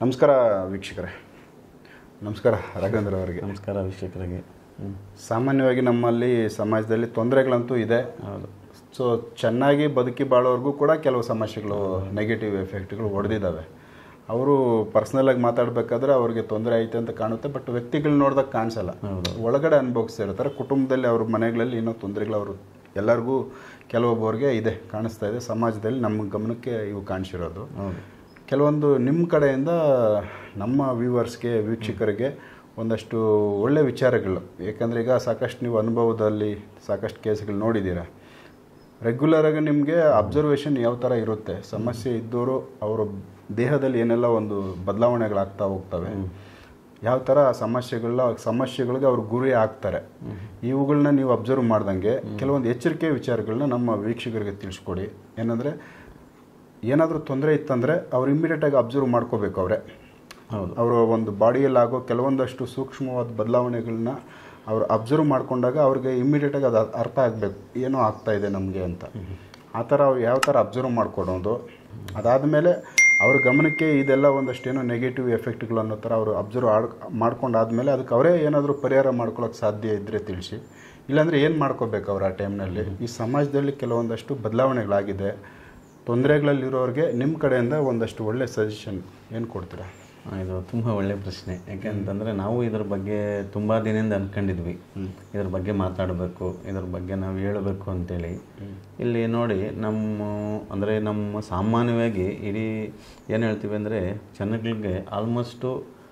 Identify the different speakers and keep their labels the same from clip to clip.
Speaker 1: ನಮಸ್ಕಾರ ವೀಕ್ಷಕರೇ. ನಮಸ್ಕಾರ ರಾಘವೇಂದ್ರ ಅವರಿಗೆ.
Speaker 2: ನಮಸ್ಕಾರ ವೀಕ್ಷಕರಿಗೆ.
Speaker 1: ಸಾಮಾನ್ಯವಾಗಿ ನಮ್ಮಲ್ಲಿ ಸಮಾಜದಲ್ಲಿ ತೊಂದರೆಗಳಂತೂ ಇದೆ. ಸೊ ಚೆನ್ನಾಗಿ ಬದುಕಿ ಬಾಳೋರ್ಗೂ ಕೂಡ ಕೆಲವು ಸಮಸ್ಯೆಗಳು, ನೆಗೆಟಿವ್ ಎಫೆಕ್ಟ್ಗಳು ಹೊಡೆದಿದ್ದಾವೆ. ಅವರು ಪರ್ಸ್ನಲಾಗಿ ಮಾತಾಡಬೇಕಾದ್ರೆ ಅವ್ರಿಗೆ ತೊಂದರೆ ಐತೆ ಅಂತ ಕಾಣುತ್ತೆ, ಬಟ್ ವ್ಯಕ್ತಿಗಳು ನೋಡಿದಾಗ ಕಾಣಿಸಲ್ಲ. ಒಳಗಡೆ ಅನುಭವಿಸ್ತಿರ್ತಾರೆ. ಕುಟುಂಬದಲ್ಲಿ ಅವ್ರ ಮನೆಗಳಲ್ಲಿ ಏನೋ ತೊಂದರೆಗಳು ಅವರು ಎಲ್ಲರಿಗೂ ಕೆಲವೊಬ್ಬರಿಗೆ ಇದೆ, ಕಾಣಿಸ್ತಾ ಇದೆ. ಸಮಾಜದಲ್ಲಿ ನಮ್ಮ ಗಮನಕ್ಕೆ ಇವು ಕಾಣಿಸಿರೋದು. ಕೆಲವೊಂದು ನಿಮ್ಮ ಕಡೆಯಿಂದ ನಮ್ಮ ವ್ಯೂವರ್ಸ್ಗೆ, ವೀಕ್ಷಕರಿಗೆ ಒಂದಷ್ಟು ಒಳ್ಳೆ ವಿಚಾರಗಳು, ಏಕೆಂದರೆ ಈಗ ಸಾಕಷ್ಟು ನೀವು ಅನುಭವದಲ್ಲಿ ಸಾಕಷ್ಟು ಕೇಸ್ಗಳು ನೋಡಿದ್ದೀರ. ರೆಗ್ಯುಲರಾಗಿ ನಿಮಗೆ ಅಬ್ಸರ್ವೇಷನ್ ಯಾವ ಥರ ಇರುತ್ತೆ, ಸಮಸ್ಯೆ ಇದ್ದವರು ಅವರ ದೇಹದಲ್ಲಿ ಏನೆಲ್ಲ ಒಂದು ಬದಲಾವಣೆಗಳಾಗ್ತಾ ಹೋಗ್ತವೆ, ಯಾವ ಥರ ಸಮಸ್ಯೆಗಳಿಗೆ ಅವ್ರು ಗುರಿ ಆಗ್ತಾರೆ, ಇವುಗಳನ್ನ ನೀವು ಅಬ್ಸರ್ವ್ ಮಾಡ್ದಂಗೆ ಕೆಲವೊಂದು ಎಚ್ಚರಿಕೆ ವಿಚಾರಗಳನ್ನ ನಮ್ಮ ವೀಕ್ಷಕರಿಗೆ ತಿಳಿಸ್ಕೊಡಿ. ಏನಂದರೆ ಏನಾದರೂ ತೊಂದರೆ ಇತ್ತಂದರೆ ಅವ್ರು ಇಮ್ಮಿಡಿಯೇಟಾಗಿ ಅಬ್ಸರ್ವ್ ಮಾಡ್ಕೋಬೇಕು. ಅವರ ಒಂದು ಬಾಡಿಯಲ್ಲಿ ಆಗೋ ಕೆಲವೊಂದಷ್ಟು ಸೂಕ್ಷ್ಮವಾದ ಬದಲಾವಣೆಗಳನ್ನ ಅವ್ರು ಅಬ್ಸರ್ವ್ ಮಾಡ್ಕೊಂಡಾಗ ಅವ್ರಿಗೆ ಇಮ್ಮಿಡಿಯೇಟಾಗಿ ಅದು ಅರ್ಥ ಆಗಬೇಕು, ಏನೋ ಆಗ್ತಾ ಇದೆ ನಮಗೆ ಅಂತ. ಆ ಥರ ಅವ್ರು ಯಾವ ಥರ ಅಬ್ಸರ್ವ್ ಮಾಡ್ಕೊಡೋದು. ಅದಾದಮೇಲೆ ಅವ್ರ ಗಮನಕ್ಕೆ ಇದೆಲ್ಲ ಒಂದಷ್ಟು ಏನೋ ನೆಗೆಟಿವ್ ಎಫೆಕ್ಟ್ಗಳು ಅನ್ನೋ ಥರ ಅವರು ಅಬ್ಸರ್ವ್ ಮಾಡ್ಕೊಂಡಾದ್ಮೇಲೆ ಅದಕ್ಕೆ ಅವರೇ ಏನಾದರೂ ಪರಿಹಾರ ಮಾಡ್ಕೊಳ್ಳೋಕೆ ಸಾಧ್ಯ ಇದ್ದರೆ ತಿಳಿಸಿ. ಇಲ್ಲಾಂದರೆ ಏನು ಮಾಡ್ಕೋಬೇಕು ಅವ್ರು ಆ ಟೈಮ್ನಲ್ಲಿ. ಈ ಸಮಾಜದಲ್ಲಿ ಕೆಲವೊಂದಷ್ಟು ಬದಲಾವಣೆಗಳಾಗಿದೆ. ತೊಂದರೆಗಳಲ್ಲಿರೋರಿಗೆ ನಿಮ್ಮ ಕಡೆಯಿಂದ ಒಂದಷ್ಟು ಒಳ್ಳೆ ಸಜೆಷನ್ ಏನು ಕೊಡ್ತೀರಾ?
Speaker 2: ಇದು ತುಂಬ ಒಳ್ಳೆಯ ಪ್ರಶ್ನೆ. ಯಾಕೆಂತಂದರೆ ನಾವು ಇದ್ರ ಬಗ್ಗೆ ತುಂಬ ದಿನದಿಂದ ಅಂದ್ಕೊಂಡಿದ್ವಿ, ಇದ್ರ ಬಗ್ಗೆ ಮಾತಾಡಬೇಕು, ಇದ್ರ ಬಗ್ಗೆ ನಾವು ಹೇಳಬೇಕು ಅಂತೇಳಿ. ಇಲ್ಲಿ ನೋಡಿ, ನಮ್ಮ ಸಾಮಾನ್ಯವಾಗಿ ಇಡೀ ಏನು ಹೇಳ್ತೀವಿ ಅಂದರೆ, ಜನಗಳಿಗೆ ಆಲ್ಮೋಸ್ಟು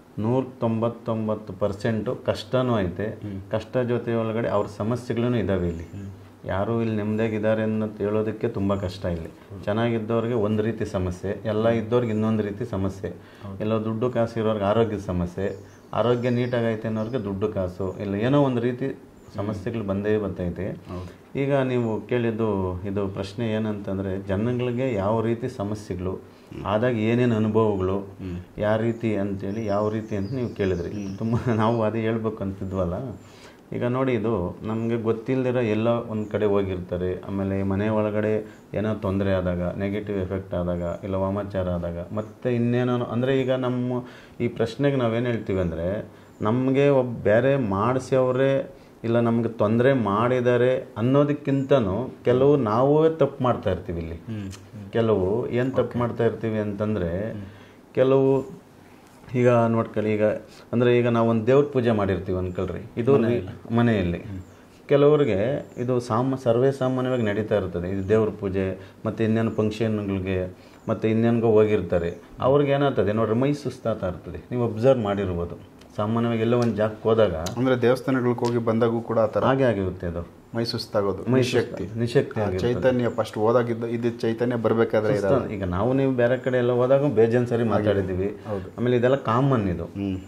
Speaker 2: 199% ಕಷ್ಟನೂ ಐತೆ. ಕಷ್ಟ ಜೊತೆ ಒಳಗಡೆ ಅವ್ರ ಸಮಸ್ಯೆಗಳೂ ಇದ್ದಾವೆ. ಇಲ್ಲಿ ಯಾರೂ ಇಲ್ಲಿ ನೆಮ್ಮದಿಯಾಗಿದ್ದಾರೆ ಅನ್ನೋದು ಹೇಳೋದಕ್ಕೆ ತುಂಬ ಕಷ್ಟ. ಇಲ್ಲಿ ಚೆನ್ನಾಗಿದ್ದವ್ರಿಗೆ ಒಂದು ರೀತಿ ಸಮಸ್ಯೆ, ಎಲ್ಲ ಇದ್ದವ್ರಿಗೆ ಇನ್ನೊಂದು ರೀತಿ ಸಮಸ್ಯೆ. ಎಲ್ಲೋ ದುಡ್ಡು ಕಾಸು ಇರೋರ್ಗೆ ಆರೋಗ್ಯದ ಸಮಸ್ಯೆ, ಆರೋಗ್ಯ ನೀಟಾಗೈತೆ ಅನ್ನೋರಿಗೆ ದುಡ್ಡು ಕಾಸು, ಇಲ್ಲ ಏನೋ ಒಂದು ರೀತಿ ಸಮಸ್ಯೆಗಳು ಬಂದೇ ಬರ್ತೈತೆ. ಈಗ ನೀವು ಕೇಳಿದ್ದು ಇದು ಪ್ರಶ್ನೆ ಏನಂತಂದರೆ, ಜನಗಳಿಗೆ ಯಾವ ರೀತಿ ಸಮಸ್ಯೆಗಳು ಆದಾಗ ಏನೇನು ಅನುಭವಗಳು, ಯಾವ ರೀತಿ ಅಂತೇಳಿ ಯಾವ ರೀತಿ ಅಂತ ನೀವು ಕೇಳಿದ್ರಿ. ತುಂಬ ನಾವು ಅದೇ ಹೇಳ್ಬೇಕು ಅಂತಿದ್ವಲ್ಲ. ಈಗ ನೋಡಿ, ಇದು ನಮಗೆ ಗೊತ್ತಿಲ್ಲದಿರೋ ಎಲ್ಲ ಒಂದು ಕಡೆ ಹೋಗಿರ್ತಾರೆ. ಆಮೇಲೆ ಮನೆ ಒಳಗಡೆ ಏನೋ ತೊಂದರೆ ಆದಾಗ, ನೆಗೆಟಿವ್ ಎಫೆಕ್ಟ್ ಆದಾಗ, ಇಲ್ಲ ವಾಮಾಚಾರ ಆದಾಗ, ಮತ್ತು ಇನ್ನೇನೋ ಅಂದರೆ, ಈಗ ನಮ್ಮ ಈ ಪ್ರಶ್ನೆಗೆ ನಾವೇನು ಹೇಳ್ತೀವಿ ಅಂದರೆ, ನಮಗೆ ಬೇರೆ ಮಾಡಿಸೋರೇ ಇಲ್ಲ ನಮಗೆ ತೊಂದರೆ ಮಾಡಿದ್ದಾರೆ ಅನ್ನೋದಕ್ಕಿಂತನೂ ಕೆಲವು ನಾವೇ ತಪ್ಪು ಮಾಡ್ತಾ ಇರ್ತೀವಿ. ಇಲ್ಲಿ ಕೆಲವು ಏನು ತಪ್ಪು ಮಾಡ್ತಾ ಇರ್ತೀವಿ ಅಂತಂದರೆ, ಕೆಲವು ಈಗ ನೋಡ್ಕೊಳ್ಳಿ, ಈಗ ನಾವು ಒಂದು ದೇವ್ರ ಪೂಜೆ ಮಾಡಿರ್ತೀವಿ ಅನ್ಕೊಳ್ರಿ, ಇದು ಮನೆಯಲ್ಲಿ. ಕೆಲವ್ರಿಗೆ ಇದು ಸರ್ವೇ ಸಾಮಾನ್ಯವಾಗಿ ನಡೀತಾ ಇರ್ತದೆ. ಇದು ದೇವ್ರ ಪೂಜೆ ಮತ್ತು ಇನ್ನೇನು ಫಂಕ್ಷನ್ಗಳಿಗೆ ಮತ್ತು ಇನ್ನೇನಿಗೋ ಹೋಗಿರ್ತಾರೆ. ಅವ್ರಿಗೆ ಏನಾಗ್ತದೆ ನೋಡ್ರಿ, ಮೈ ಸುಸ್ತಾಗ್ತಾ ಇರ್ತದೆ. ನೀವು ಅಬ್ಸರ್ವ್ ಮಾಡಿರ್ಬೋದು. ಸಾಮಾನ್ಯವಾಗಿ ಎಲ್ಲ ಒಂದು ಜಾಗಕ್ಕೆ ಹೋದಾಗ,
Speaker 1: ಅಂದರೆ ದೇವಸ್ಥಾನಗಳಿಗೆ ಹೋಗಿ ಬಂದಾಗೂ ಕೂಡ ಆ ಥರ
Speaker 2: ಹಾಗೆ ಆಗಿರುತ್ತೆ. ಅದು
Speaker 1: ಮೈ ಸುಸ್ತಾಗೋದು,
Speaker 2: ನಿಶಕ್ತಿ
Speaker 1: ಚೈತನ್ಯ ಫಸ್ಟ್ ಹೋದಾಗಿದ್ದು ಇದು ಚೈತನ್ಯ ಬರಬೇಕಾದ್ರೆ.
Speaker 2: ಈಗ ನೀವು ಬೇರೆ ಕಡೆ ಎಲ್ಲ ಹೋದಾಗ ಬೇಜಾನ್ ಸರಿ ಮಾತಾಡಿದ್ದೀವಿ. ಆಮೇಲೆ ಇದೆಲ್ಲ ಕಾಮನ್. ಇದು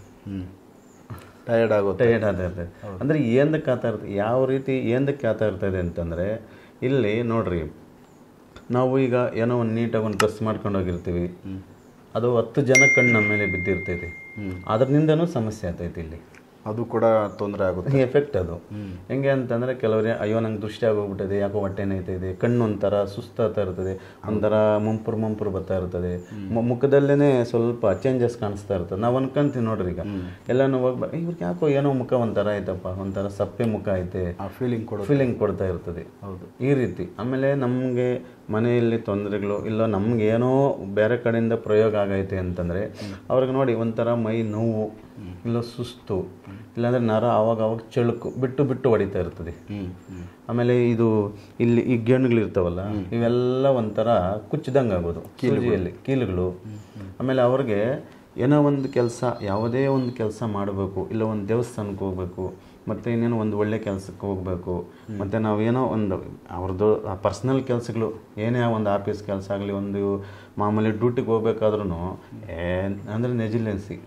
Speaker 1: ಟಯರ್ಡ್
Speaker 2: ಆಗ್ತಾ ಇರ್ತದೆ. ಅಂದರೆ ಏನಕ್ಕೆ ಆಗ್ತಾ ಇರ್ತದೆ, ಯಾವ ರೀತಿ ಏನಕ್ಕೆ ಆಗ್ತಾ ಇರ್ತದೆ ಅಂತಂದರೆ, ಇಲ್ಲಿ ನೋಡ್ರಿ, ನಾವು ಈಗ ಏನೋ ಒಂದು ನೀಟಾಗಿ ಒಂದು ಡ್ರೆಸ್ ಮಾಡ್ಕೊಂಡು ಹೋಗಿರ್ತೀವಿ, ಅದು 10 ಜನ ಕಣ್ಣು ನಮ್ಮ ಮೇಲೆ ಬಿದ್ದಿರ್ತೈತಿ, ಅದರಿಂದನೂ ಸಮಸ್ಯೆ ಆಗ್ತೈತಿ. ಇಲ್ಲಿ
Speaker 1: ಅದು ಕೂಡ ತೊಂದರೆ ಆಗುತ್ತೆ,
Speaker 2: ಎಫೆಕ್ಟ್. ಅದು ಹೆಂಗೆ ಅಂತಂದರೆ, ಕೆಲವರೇ ಅಯ್ಯೋ ನಂಗೆ ದೃಷ್ಟಿ ಆಗೋಗ್ಬಿಟ್ಟಿದೆ, ಯಾಕೋ ಹೊಟ್ಟೆ ನೋಯ್ತಾ ಇದೆ, ಕಣ್ಣು ಒಂಥರ ಸುಸ್ತಾಗ್ತಾ ಇರ್ತದೆ, ಒಂಥರ ಮಂಪರು ಬರ್ತಾ ಇರ್ತದೆ, ಮುಖದಲ್ಲೇ ಸ್ವಲ್ಪ ಚೇಂಜಸ್ ಕಾಣಿಸ್ತಾ ಇರ್ತದೆ. ನಾವು ಅನ್ಕೊಂತೀವಿ ನೋಡ್ರಿ, ಈಗ ಎಲ್ಲನೂ ಹೋಗ್ಬೇಕು, ಇವ್ರಿಗೆ ಯಾಕೋ ಏನೋ ಮುಖ ಒಂಥರ ಐತಪ್ಪ, ಒಂಥರ ಸಪ್ಪೆ ಮುಖ ಐತೆ, ಫೀಲಿಂಗ್ ಕೊಡ್ತಾ ಇರ್ತದೆ. ಹೌದು, ಈ ರೀತಿ. ಆಮೇಲೆ ನಮಗೆ ಮನೆಯಲ್ಲಿ ತೊಂದರೆಗಳು ಇಲ್ಲ, ನಮಗೇನೋ ಬೇರೆ ಕಡೆಯಿಂದ ಪ್ರಯೋಗ ಆಗೈತೆ ಅಂತಂದರೆ, ಅವ್ರಿಗೆ ನೋಡಿ ಒಂಥರ ಮೈ ನೋವು, ಇಲ್ಲ ಸುಸ್ತು, ಇಲ್ಲಾಂದರೆ ನರ ಆವಾಗ ಚಳುಕು ಬಿಟ್ಟು ಹೊಡಿತಾ ಇರ್ತದೆ. ಆಮೇಲೆ ಇದು ಇಲ್ಲಿ ಈ ಗೆಣ್ಣುಗಳಿರ್ತಾವಲ್ಲ, ಇವೆಲ್ಲ ಒಂಥರ ಕುಚ್ಚಿದಂಗೆ ಆಗೋದು, ಕೀಲುಗಳು. ಆಮೇಲೆ ಅವ್ರಿಗೆ ಏನೋ ಒಂದು ಕೆಲಸ, ಯಾವುದೇ ಒಂದು ಕೆಲಸ ಮಾಡಬೇಕು, ಇಲ್ಲ ಒಂದು ದೇವಸ್ಥಾನಕ್ಕೆ ಹೋಗ್ಬೇಕು, ಮತ್ತು ಇನ್ನೇನೋ ಒಂದು ಒಳ್ಳೆ ಕೆಲಸಕ್ಕೆ ಹೋಗಬೇಕು, ಮತ್ತು ನಾವೇನೋ ಒಂದು ಅವ್ರದ್ದು ಪರ್ಸ್ನಲ್ ಕೆಲಸಗಳು, ಏನೇ ಒಂದು ಆಫೀಸ್ ಕೆಲಸ ಆಗಲಿ, ಒಂದು ಮಾಮೂಲಿ ಡ್ಯೂಟಿಗೆ ಹೋಗ್ಬೇಕಾದ್ರೂ ಅಂದರೆ ನೆಜಿಲೆನ್ಸಿ,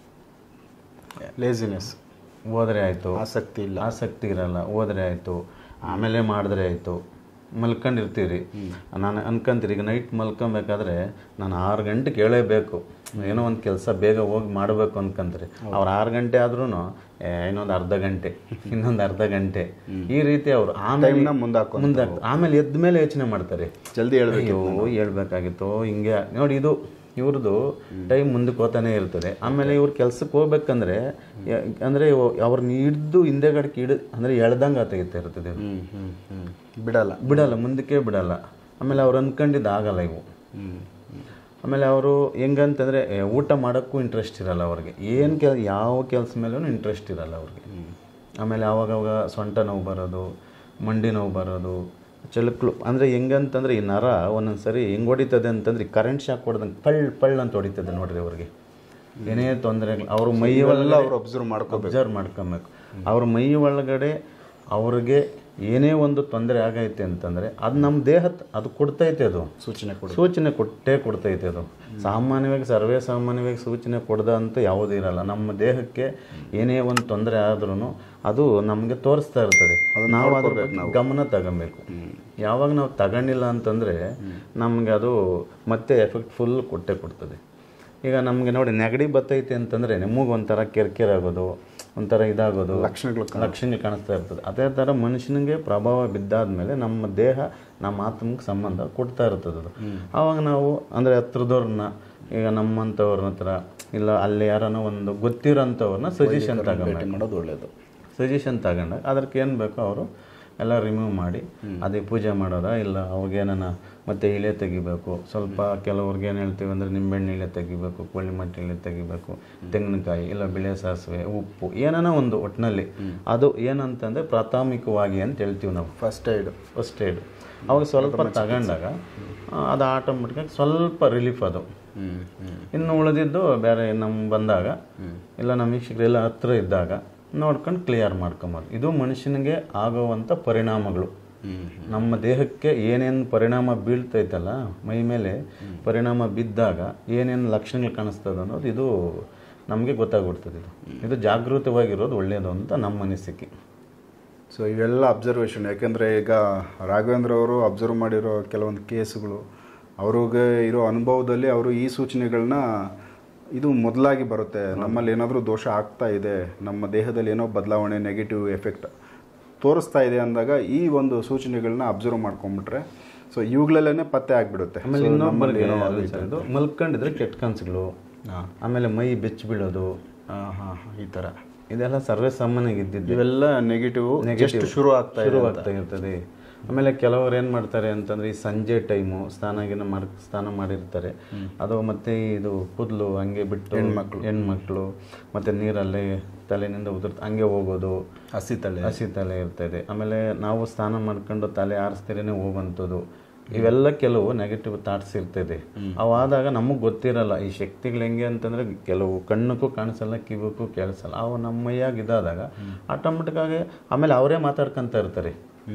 Speaker 1: ಲೇಸಿನೆಸ್,
Speaker 2: ಹೋದರೆ ಆಯಿತು,
Speaker 1: ಆಸಕ್ತಿ
Speaker 2: ಇರಲ್ಲ, ಹೋದರೆ ಆಯಿತು, ಆಮೇಲೆ ಮಾಡಿದ್ರೆ ಆಯಿತು, ಮಲ್ಕೊಂಡಿರ್ತೀರಿ. ನಾನು ಅನ್ಕೊಂತೀರಿ, ಈಗ ನೈಟ್ ಮಲ್ಕೊಬೇಕಾದ್ರೆ ನಾನು 6 ಗಂಟೆಗೆ ಹೇಳೇಬೇಕು, ಏನೋ ಒಂದು ಕೆಲಸ ಬೇಗ ಹೋಗಿ ಮಾಡಬೇಕು ಅನ್ಕೊಂತಾರೆ. ಅವ್ರು 6 ಗಂಟೆ ಆದ್ರೂ ಇನ್ನೊಂದು ಅರ್ಧ ಗಂಟೆ, ಇನ್ನೊಂದು ಅರ್ಧ ಗಂಟೆ, ಈ ರೀತಿ ಅವರು ಆಮೇಲೆ ಮುಂದಾಕ ಆಮೇಲೆ ಎದ್ದ ಮೇಲೆ ಯೋಚನೆ ಮಾಡ್ತಾರೆ,
Speaker 1: ಜಲ್ದಿ
Speaker 2: ಹೇಳ್ಬೇಕಾಗಿತ್ತು ಹಿಂಗೆ. ನೋಡಿ, ಇದು ಇವ್ರದ್ದು ಟೈಮ್ ಮುಂದಕ್ಕೆ ಹೋಗ್ತಾನೆ ಇರ್ತದೆ. ಆಮೇಲೆ ಇವ್ರು ಕೆಲ್ಸಕ್ಕೆ ಹೋಗ್ಬೇಕಂದ್ರೆ ಅಂದರೆ ಅವ್ರನ್ನ ಹಿಡ್ದು ಹಿಂದೆಗಡೆಗೆ ಅಂದರೆ ಎಳ್ದಂಗೆ ಆತಾಗಿತ್ತಾ ಇರ್ತದೆ, ಬಿಡಲ್ಲ ಮುಂದಕ್ಕೆ ಬಿಡಲ್ಲ. ಆಮೇಲೆ ಅವ್ರು ಅಂದ್ಕೊಂಡಿದ್ದು ಆಗಲ್ಲ ಇವು. ಆಮೇಲೆ ಅವರು ಹೆಂಗಂತಂದರೆ ಊಟ ಮಾಡೋಕ್ಕೂ ಇಂಟ್ರೆಸ್ಟ್ ಇರಲ್ಲ ಅವ್ರಿಗೆ, ಯಾವ ಕೆಲಸ ಮೇಲೂ ಇಂಟ್ರೆಸ್ಟ್ ಇರಲ್ಲ ಅವ್ರಿಗೆ. ಆಮೇಲೆ ಆವಾಗವಾಗ ಸೊಂಟ ನೋವು ಬರೋದು, ಮಂಡಿ ನೋವು ಬರೋದು, ಚಳಕ್ಲು ಅಂದರೆ ಹೆಂಗಂತಂದರೆ ಈ ನರ ಒಂದೊಂದು ಸರಿ ಹೆಂಗೆ ಹೊಡಿತದೆ ಅಂತಂದ್ರೆ ಕರೆಂಟ್ ಶಾಕ್ ಹೊಡೆದಂಗೆ ಪಳ್ಳ ಅಂತ ಹೊಡಿತದೆ ನೋಡ್ರಿ ಅವ್ರಿಗೆ. ಏನೇ ತೊಂದರೆಗಳು ಅವ್ರ ಮೈ ಒಳಗಡೆ ಅವ್ರು ಅಬ್ಸರ್ವ್ ಮಾಡ್ಕೊಬೇಕು. ಅವ್ರ ಮೈ ಒಳಗಡೆ ಅವ್ರಿಗೆ ಏನೇ ಒಂದು ತೊಂದರೆ ಆಗೈತೆ ಅಂತಂದರೆ ಅದು ನಮ್ಮ ದೇಹ ಅದು ಕೊಡ್ತೈತೆ, ಅದು ಸೂಚನೆ ಕೊಡ್ತೈತೆ. ಅದು ಸರ್ವೇ ಸಾಮಾನ್ಯವಾಗಿ ಸೂಚನೆ ಕೊಡ್ದ ಅಂತ ಯಾವುದೂ ಇರಲ್ಲ. ನಮ್ಮ ದೇಹಕ್ಕೆ ಏನೇ ಒಂದು ತೊಂದರೆ ಆದ್ರೂ ಅದು ನಮಗೆ ತೋರಿಸ್ತಾ ಇರ್ತದೆ. ನಾವು ಅದ್ರ ಗಮನ ತಗೊಬೇಕು. ಯಾವಾಗ ನಾವು ತಗೊಂಡಿಲ್ಲ ಅಂತಂದರೆ ನಮಗೆ ಅದು ಮತ್ತೆ ಎಫೆಕ್ಟ್ ಫುಲ್ ಕೊಡ್ತದೆ. ಈಗ ನಮಗೆ ನೋಡಿ ನೆಗಡಿ ಬರ್ತೈತೆ ಅಂತಂದರೆ ನಮಗೆ ಒಂಥರ ಕೆರ್ಕೆರಾಗೋದು, ಒಂಥರ ಇದಾಗೋದು ಲಕ್ಷಣಗಳು ಕಾಣಿಸ್ತಾ ಇರ್ತದೆ. ಅದೇ ಥರ ಮನುಷ್ಯನಿಗೆ ಪ್ರಭಾವ ಬಿದ್ದಾದ್ಮೇಲೆ ನಮ್ಮ ದೇಹ ನಮ್ಮ ಆತ್ಮಕ್ಕೆ ಸಂಬಂಧ ಕೊಡ್ತಾ ಇರ್ತದೆ ಅದು. ಆವಾಗ ನಾವು ಅಂದರೆ ಹತ್ರದವ್ರನ್ನ, ಈಗ ನಮ್ಮಂಥವ್ರನ್ನ ಹತ್ರ ಇಲ್ಲ ಅಲ್ಲಿ ಯಾರನ್ನೋ ಒಂದು ಗೊತ್ತಿರೋಂಥವ್ರನ್ನ ಸಜೆಷನ್ ಮಾಡೋದು ಒಳ್ಳೆಯದು. ಸಜೆಷನ್ ತಗೊಂಡಾಗ ಅದಕ್ಕೆ ಏನು ಬೇಕೋ ಅವರು ಎಲ್ಲ ರಿಮೂವ್ ಮಾಡಿ ಅದೇ ಪೂಜೆ ಮಾಡೋದ, ಇಲ್ಲ ಅವ್ರಿಗೇನ ಮತ್ತು ಇಲೆ ತೆಗಿಬೇಕು. ಸ್ವಲ್ಪ ಕೆಲವ್ರಿಗೆ ಏನು ಹೇಳ್ತೀವಿ ಅಂದರೆ ನಿಂಬೆಹಣ್ಣು ಇಲೆ ತೆಗಿಬೇಕು, ಕೋಳಿ ಮಟ್ಟ ಇಲೆ ತೆಗಿಬೇಕು, ತೆಂಗಿನಕಾಯಿ ಇಲ್ಲ ಬಿಳೆ ಸಾಸಿವೆ, ಉಪ್ಪು, ಏನಾನ ಒಂದು ಒಟ್ಟಿನಲ್ಲಿ ಅದು ಏನಂತಂದರೆ ಪ್ರಾಥಮಿಕವಾಗಿ ಅಂತ ಹೇಳ್ತೀವಿ ನಾವು. ಫಸ್ಟ್ ಏಡ್ ಅವಾಗ ಸ್ವಲ್ಪ ತಗೊಂಡಾಗ ಅದು ಆಟೋಮೆಟಿಕಾಗಿ ಸ್ವಲ್ಪ ರಿಲೀಫ್ ಅದು. ಇನ್ನು ಉಳಿದಿದ್ದು ಬೇರೆ ನಮ್ಗೆ ಬಂದಾಗ ಇಲ್ಲ ನಮ್ಮ ವೀಕ್ಷಕರೆಲ್ಲ ಹತ್ರ ಇದ್ದಾಗ ನೋಡ್ಕೊಂಡು ಕ್ಲಿಯರ್ ಮಾಡ್ಕೊಂಬೋದು. ಇದು ಮನುಷ್ಯನಿಗೆ ಆಗುವಂಥ ಪರಿಣಾಮಗಳು. ನಮ್ಮ ದೇಹಕ್ಕೆ ಏನೇನು ಪರಿಣಾಮ ಬೀಳ್ತೈತಲ್ಲ, ಮೈ ಮೇಲೆ ಪರಿಣಾಮ ಬಿದ್ದಾಗ ಏನೇನು ಲಕ್ಷಣಗಳು ಕಾಣಿಸ್ತದೆ ಅನ್ನೋದು ಇದು ನಮಗೆ ಗೊತ್ತಾಗ್ಬಿಡ್ತದೆ. ಇದು ಜಾಗೃತವಾಗಿರೋದು ಒಳ್ಳೆಯದು ಅಂತ ನಮ್ಮ ಅನಿಸಿಕೆ.
Speaker 1: ಸೊ ಇವೆಲ್ಲ ಅಬ್ಸರ್ವೇಷನ್, ಯಾಕೆಂದರೆ ಈಗ ರಾಘವೇಂದ್ರ ಅವರು ಅಬ್ಸರ್ವ್ ಮಾಡಿರೋ ಕೆಲವೊಂದು ಕೇಸುಗಳು, ಅವ್ರಿಗೆ ಇರೋ ಅನುಭವದಲ್ಲಿ ಅವರು ಈ ಸೂಚನೆಗಳನ್ನ ಇದು ಮೊದಲಾಗಿ ಬರುತ್ತೆ. ನಮ್ಮಲ್ಲಿ ಏನಾದರೂ ದೋಷ ಆಗ್ತಾ ಇದೆ, ನಮ್ಮ ದೇಹದಲ್ಲಿ ಏನೋ ಬದಲಾವಣೆ, ನೆಗೆಟಿವ್ ಎಫೆಕ್ಟ್ ತೋರಿಸ್ತಾ ಇದೆ ಅಂದಾಗ ಈ ಒಂದು ಸೂಚನೆಗಳನ್ನ ಅಬ್ಸರ್ವ್ ಮಾಡ್ಕೊಂಡ್ಬಿಟ್ರೆ ಸೊ ಇವುಗಳಲ್ಲೇ ಪತ್ತೆ ಆಗಿಬಿಡುತ್ತೆ.
Speaker 2: ಆಮೇಲೆ ಇನ್ನೊಬ್ಬರಿಗೆ ಮಲ್ಕೊಂಡಿದ್ರೆ ಕೆಟ್ಟ ಕನಸುಗಳು, ಆಮೇಲೆ ಮೈ ಬೆಚ್ಚಿ ಬೀಳೋದು,
Speaker 1: ಈ ಥರ
Speaker 2: ಇದೆಲ್ಲ ಸರ್ವೇ ಸಾಮಾನ್ಯವಾಗಿ ಇದ್ದಿದ್ದು.
Speaker 1: ಇವೆಲ್ಲ ನೆಗೆಟಿವ್ ಶುರು ಆಗ್ತಾ
Speaker 2: ಇರ್ತದೆ. ಆಮೇಲೆ ಕೆಲವರು ಏನು ಮಾಡ್ತಾರೆ ಅಂತಂದರೆ ಈ ಸಂಜೆ ಟೈಮು ಸ್ನಾನ ಮಾಡಿರ್ತಾರೆ, ಅದು ಮತ್ತು ಇದು ಕೂದಲು ಹಂಗೆ ಬಿಟ್ಟು ಹೆಣ್ಮಕ್ಳು ಮತ್ತು ನೀರಲ್ಲಿ ತಲೆನಿಂದ ಹಂಗೆ ಹೋಗೋದು, ಹಸಿ ತಲೆ ಇರ್ತದೆ. ಆಮೇಲೆ ನಾವು ಸ್ನಾನ ಮಾಡ್ಕೊಂಡು ತಲೆ ಆರಿಸ್ತಿರೇನೆ ಹೋಗುವಂಥದ್ದು, ಇವೆಲ್ಲ ಕೆಲವು ನೆಗೆಟಿವ್ ಥಾಟ್ಸ್ ಇರ್ತದೆ. ಅವಾದಾಗ ನಮಗೆ ಗೊತ್ತಿರಲ್ಲ ಈ ಶಕ್ತಿಗಳು ಹೆಂಗೆ ಅಂತಂದರೆ ಕೆಲವು ಕಣ್ಣಕ್ಕೂ ಕಾಣಿಸಲ್ಲ, ಕಿವಿಗೂ ಕೇಳಿಸಲ್ಲ. ಅವು ನಮ್ಮ ಮೈಯಾಗಿ ಇದಾದಾಗ ಆಟೋಮೆಟಿಕ್ಕಾಗಿ ಆಮೇಲೆ ಅವರೇ ಮಾತಾಡ್ಕೊತ ಇರ್ತಾರೆ.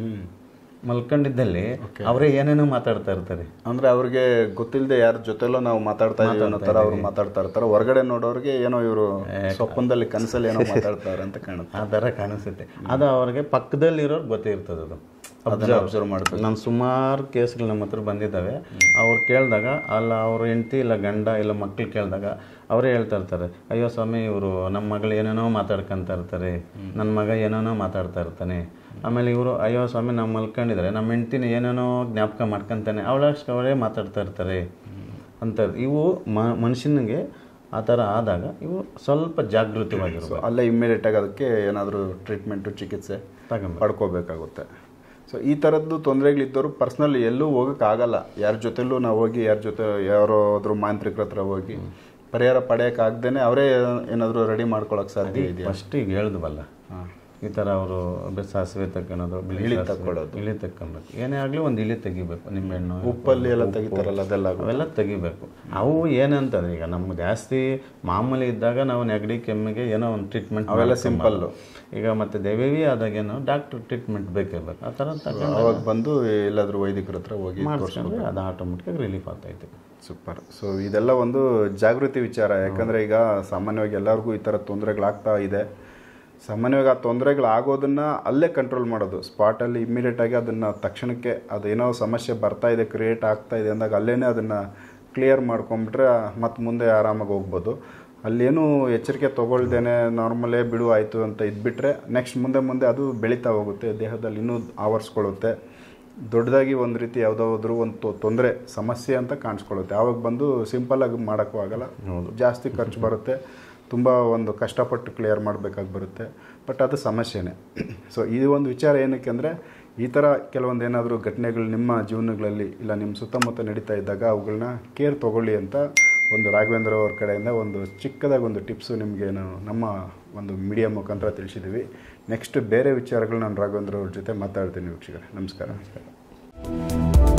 Speaker 2: ಮಲ್ಕೊಂಡಿದ್ದಲ್ಲಿ ಅವರೇ ಏನೇನೋ ಮಾತಾಡ್ತಾ ಇರ್ತಾರೆ.
Speaker 1: ಅಂದರೆ ಅವ್ರಿಗೆ ಗೊತ್ತಿಲ್ಲದೆ ಯಾರ ಜೊತೆಲೋ ನಾವು ಮಾತಾಡ್ತಾ ಇದೀವಿ ಅನ್ನೋ ಥರ ಅವ್ರು ಮಾತಾಡ್ತಾ ಇರ್ತಾರೆ. ಹೊರಗಡೆ ನೋಡೋರಿಗೆ ಏನೋ ಇವರು ಸ್ವಪ್ನದಲ್ಲಿ ಕನಸಲ್ಲಿ ಏನೋ ಮಾತಾಡ್ತಾರೆ ಅಂತ ಕಾಣುತ್ತೆ,
Speaker 2: ಆ ಥರ ಕಾಣಿಸುತ್ತೆ. ಅದು ಅವ್ರಿಗೆ ಪಕ್ಕದಲ್ಲಿರೋರು ಗೊತ್ತಿರ್ತದೆ. ಅದು
Speaker 1: ಅಬ್ಸರ್ವ್ ಮಾಡ್ತಾರೆ.
Speaker 2: ನಾನು ಸುಮಾರು ಕೇಸ್ಗಳು ನಮ್ಮ ಹತ್ರ ಬಂದಿದ್ದಾವೆ. ಅವ್ರು ಕೇಳಿದಾಗ ಅಲ್ಲ ಅವ್ರ ಹೆಂಡತಿ ಇಲ್ಲ ಗಂಡ ಇಲ್ಲ ಮಕ್ಳು ಕೇಳಿದಾಗ ಅವರೇ ಹೇಳ್ತಾ ಇರ್ತಾರೆ, ಅಯ್ಯೋ ಸ್ವಾಮಿ ಇವರು ನಮ್ಮ ಮಗಳು ಏನೇನೋ ಮಾತಾಡ್ಕೊತ ಇರ್ತಾರೆ, ನನ್ನ ಮಗ ಏನೇನೋ ಮಾತಾಡ್ತಾ ಇರ್ತಾನೆ. ಆಮೇಲೆ ಇವರು ಅಯ್ಯೋ ಸ್ವಾಮಿ ನಾವು ಮಲ್ಕೊಂಡಿದ್ದಾರೆ, ನಮ್ಮ ಹೆಂಡ್ತಿನ ಏನೇನೋ ಜ್ಞಾಪಕ ಮಾಡ್ಕೊತಾನೆ, ಅವಳೇ ಮಾತಾಡ್ತಾ ಇರ್ತಾರೆ ಅಂತ. ಇವು ಮನುಷ್ಯನಿಗೆ ಆ ಥರ ಆದಾಗ ಇವು ಸ್ವಲ್ಪ ಜಾಗೃತವಾಗಿರ್ಬೋದು.
Speaker 1: ಅಲ್ಲೇ ಇಮ್ಮಿಡಿಯೇಟಾಗಿ ಅದಕ್ಕೆ ಏನಾದರೂ ಟ್ರೀಟ್ಮೆಂಟು ಚಿಕಿತ್ಸೆ ಪಡ್ಕೋಬೇಕಾಗುತ್ತೆ. ಸೊ ಈ ಥರದ್ದು ತೊಂದರೆಗಳಿದ್ದವರು ಪರ್ಸ್ನಲಿ ಎಲ್ಲೂ ಹೋಗೋಕ್ಕಾಗಲ್ಲ. ಯಾರ ಜೊತೆಲೂ ನಾವು ಹೋಗಿ ಯಾರಾದ್ರೂ ಮಾಂತ್ರಿಕರ ಹತ್ರ ಹೋಗಿ ಪರಿಹಾರ ಪಡೆಯೋಕ್ಕಾಗ್ದೇ ಅವರೇ ಏನಾದರೂ ರೆಡಿ ಮಾಡ್ಕೊಳಕ್ಕೆ ಸಾಧ್ಯ ಇದೆಯಾ?
Speaker 2: ಫಸ್ಟ್ ಈಗ ಹೇಳಿದ್ವಲ್ಲ, ಈ ಥರ ಅವರು ಸಾಸಿವೆ ತಗೊಳೋದು, ಇಳಿ ತಕ್ಕೊಬೇಕು. ಏನೇ ಆಗಲಿ ಒಂದು ಇಲಿ ತೆಗಿಬೇಕು. ನಿಂಬೆಹಣ್ಣು,
Speaker 1: ಉಪ್ಪಲ್ಲಿ ಎಲ್ಲ ತೆಗಿತಾರಲ್ಲ
Speaker 2: ಅವೆಲ್ಲ ತೆಗಿಬೇಕು. ಅವು ಏನಂತಂದ್ರೆ ಈಗ ನಮ್ಗೆ ಜಾಸ್ತಿ ಮಾಮೂಲಿ ಇದ್ದಾಗ ನಾವು ನೆಗಡಿ ಕೆಮ್ಮಿಗೆ ಏನೋ ಒಂದು ಟ್ರೀಟ್ಮೆಂಟ್,
Speaker 1: ಅವೆಲ್ಲ ಸಿಂಪಲ್ಲು.
Speaker 2: ಈಗ ಮತ್ತೆ ದೈವವಿ ಆದಾಗೇನೋ ಡಾಕ್ಟರ್ ಟ್ರೀಟ್ಮೆಂಟ್ ಬೇಕೇ ಬೇಕು. ಆ ಥರ
Speaker 1: ಅವಾಗ ಬಂದು ಎಲ್ಲಾದರೂ ವೈದ್ಯರ ಹತ್ರ ಹೋಗಿ
Speaker 2: ಮಾಡಿಸ್ಕೊಂಡ್ರೆ ಅದು ಆಟೋಮೆಟಿಕಾಗಿ ರಿಲೀಫ್ ಆಗ್ತೈತೆ.
Speaker 1: ಸೂಪರ್. ಸೊ ಇದೆಲ್ಲ ಒಂದು ಜಾಗೃತಿ ವಿಚಾರ. ಯಾಕಂದರೆ ಈಗ ಸಾಮಾನ್ಯವಾಗಿ ಎಲ್ಲರಿಗೂ ಈ ಥರ ತೊಂದರೆಗಳಾಗ್ತಾ ಇದೆ. ಸಾಮಾನ್ಯವಾಗಿ ಆ ತೊಂದರೆಗಳಾಗೋದನ್ನು ಅಲ್ಲೇ ಕಂಟ್ರೋಲ್ ಮಾಡೋದು, ಸ್ಪಾಟಲ್ಲಿ ಇಮ್ಮಿಡಿಯೇಟಾಗಿ ಅದನ್ನು ತಕ್ಷಣಕ್ಕೆ ಅದೇನೋ ಸಮಸ್ಯೆ ಬರ್ತಾ ಇದೆ, ಕ್ರಿಯೇಟ್ ಆಗ್ತಾ ಇದೆ ಅಂದಾಗ ಅಲ್ಲೇ ಅದನ್ನು ಕ್ಲಿಯರ್ ಮಾಡ್ಕೊಂಬಿಟ್ರೆ ಮತ್ತು ಮುಂದೆ ಆರಾಮಾಗಿ ಹೋಗ್ಬೋದು. ಅಲ್ಲೇನೂ ಎಚ್ಚರಿಕೆ ತೊಗೊಳ್ದೇನೆ ನಾರ್ಮಲೇ ಬಿಡು ಆಯಿತು ಅಂತ ಇದ್ಬಿಟ್ರೆ ನೆಕ್ಸ್ಟ್ ಮುಂದೆ ಅದು ಬೆಳೀತಾ ಹೋಗುತ್ತೆ, ದೇಹದಲ್ಲಿ ಇನ್ನೂ ಆವರಿಸ್ಕೊಳ್ಳುತ್ತೆ. ದೊಡ್ಡದಾಗಿ ಒಂದು ರೀತಿ ಯಾವುದಾದ್ರೂ ಒಂದು ತೊಂದರೆ ಸಮಸ್ಯೆ ಅಂತ ಕಾಣಿಸ್ಕೊಳ್ಳುತ್ತೆ. ಆವಾಗ ಬಂದು ಸಿಂಪಲ್ಲಾಗಿ ಮಾಡೋಕ್ಕೂ ಆಗಲ್ಲ, ಜಾಸ್ತಿ ಖರ್ಚು ಬರುತ್ತೆ, ತುಂಬ ಒಂದು ಕಷ್ಟಪಟ್ಟು ಕ್ಲಿಯರ್ ಮಾಡಬೇಕಾಗಿ ಬರುತ್ತೆ. ಬಟ್ ಅದು ಸಮಸ್ಯೆನೇ. ಸೊ ಈ ಒಂದು ವಿಚಾರ ಏನಕ್ಕೆ ಅಂದರೆ, ಈ ಥರ ಕೆಲವೊಂದು ಏನಾದರೂ ಘಟನೆಗಳು ನಿಮ್ಮ ಜೀವನಗಳಲ್ಲಿ ಇಲ್ಲ ನಿಮ್ಮ ಸುತ್ತಮುತ್ತ ನಡೀತಾ ಇದ್ದಾಗ ಅವುಗಳನ್ನ ಕೇರ್ ತೊಗೊಳ್ಳಿ ಅಂತ ಒಂದು ರಾಘವೇಂದ್ರ ಅವ್ರ ಕಡೆಯಿಂದ ಒಂದು ಚಿಕ್ಕದಾಗಿ ಒಂದು ಟಿಪ್ಸು ನಿಮಗೆ ನಮ್ಮ ಒಂದು ಮೀಡಿಯಾ ಮುಖಾಂತರ ತಿಳಿಸಿದ್ದೀವಿ. ನೆಕ್ಸ್ಟ್ ಬೇರೆ ವಿಚಾರಗಳು ನಾನು ರಾಘವೇಂದ್ರ ಅವ್ರ ಜೊತೆ ಮಾತಾಡ್ತೀನಿ ವೀಕ್ಷಕರೇ. ನಮಸ್ಕಾರ.